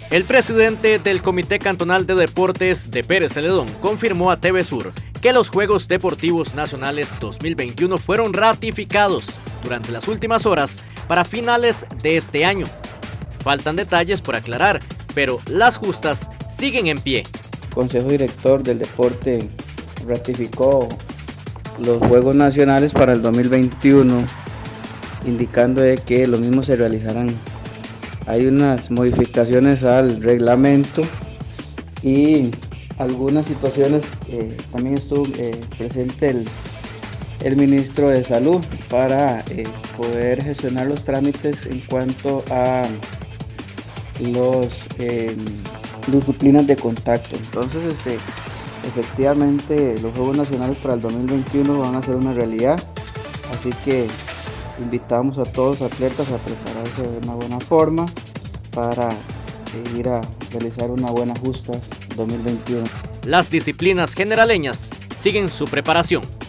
El presidente del Comité Cantonal de Deportes de Pérez Celedón confirmó a TV Sur que los Juegos Deportivos Nacionales 2021 fueron ratificados durante las últimas horas para finales de este año. Faltan detalles por aclarar, pero las justas siguen en pie. El Consejo Director del Deporte ratificó los Juegos Nacionales para el 2021, indicando de que los mismos se realizarán. Hay unas modificaciones al reglamento y algunas situaciones. También estuvo presente el ministro de Salud para poder gestionar los trámites en cuanto a los disciplinas de contacto. Entonces, efectivamente, los Juegos Nacionales para el 2021 van a ser una realidad, así que invitamos a todos los atletas a prepararse de una buena forma para ir a realizar una buena justas 2021. Las disciplinas generaleñas siguen su preparación.